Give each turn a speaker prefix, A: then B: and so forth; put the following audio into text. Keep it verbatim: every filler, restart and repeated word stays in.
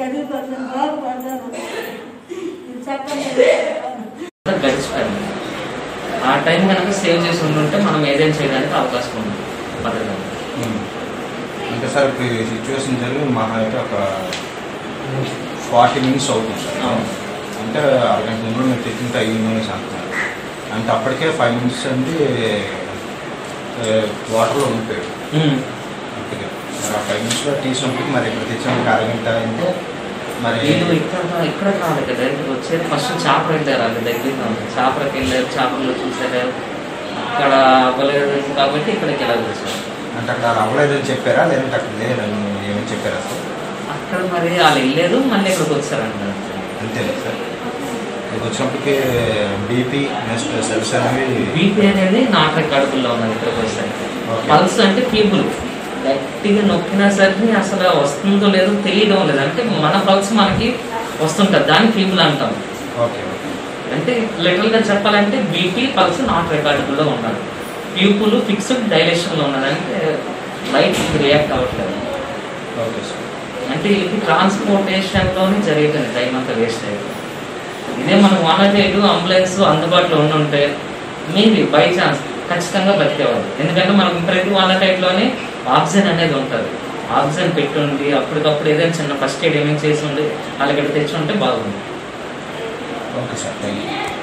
A: గడిచిపోయింది. ఆ టైం కనుక సేవ్ చేసి ఉంటుంటే మనం ఏదైనా చేయడానికి అవకాశం ఉంది పద్ధతి.
B: అంటే సార్ ఇప్పుడు ఈ సిచ్యువేషన్ జరిగి మహా అయితే ఒక ఫార్టీ మినిట్స్ అవుతుంది సార్. అంటే అరగంట ముందు మీరు తెచ్చింటే ఐదు మినిట్స్ అంటున్నారు. అంటే అప్పటికే ఫైవ్ మినిట్స్ అంటే వాటర్లో ఉండిపోయాడు. అప్పటికే మరి ఆ ఫైవ్ మినిట్స్లో తీసినప్పటికి మరి ఇక్కడ తెచ్చినప్పటికి అరగంట అంటే మరి
A: ఇక్కడ ఇక్కడ కాదు కదా వచ్చేది. ఫస్ట్ చేపలు వెళ్ళారు, అది దగ్గరగా ఉంది. చేపలకి వెళ్ళారు, చేపలు చూసారు, అక్కడ అవ్వలేదు కాబట్టి ఇక్కడికి వెళ్ళాలి సార్.
B: అంటే అక్కడ అవ్వలేదని చెప్పారా లేదంటే అక్కడ లేదని ఏమని చెప్పారా సార్?
A: అక్కడ మరి వాళ్ళు వెళ్ళలేదు, మళ్ళీ ఇక్కడికి వచ్చారంట.
B: అంతేనా సార్? ఇక్కడికి వచ్చినప్పటికీ బీపీ నెక్స్ట్ సెల్స్ అనేవి
A: బీపీ అనేది నాటు కడుపుల్లో ఉన్నది. ఇక్కడికి వస్తాయి. పల్స్ అంటే పీపుల్ గట్టిగా నొక్కినా సరే అసలు వస్తుందో లేదో తెలియడం లేదు. అంటే మన పల్స్ మనకి వస్తుంటుంది, దాన్ని పీపుల్ అంటాం.
B: ఓకే
A: అంటే లిటరల్గా చెప్పాలంటే బీపీ పల్స్ నాట్ రికార్డబుల్లో ఉన్నది. ప్యూపుల్ ఫిక్స్డ్ డైలేషన్లో ఉన్నదంటే లైట్ రియాక్ట్ అవ్వట్లేదు.
B: Okay sir.
A: అంటే ఇది ట్రాన్స్పోర్టేషన్లోనే జరుగుతుంది, టైం అంతా వేస్ట్ అయ్యింది. ఇదే మనం వన్ నాట్ ఎయిట్ అంబులెన్స్ అందుబాటులో ఉండుంటే మేబీ బై ఛాన్స్ ఖచ్చితంగా బతికేవాళ్ళు. ఎందుకంటే మనకు ప్రతి వన్ నాట్ ఎయిట్లోనే ఆక్సిజన్ అనేది ఉంటుంది. ఆక్సిజన్ పెట్టుండి అప్పటికప్పుడు ఏదైనా చిన్న ఫస్ట్ ఎయిడ్ ఏమైనా చేసి ఉండి వాళ్ళకి తెచ్చి ఉంటే బాగుంది.
B: Okay sir, thank you.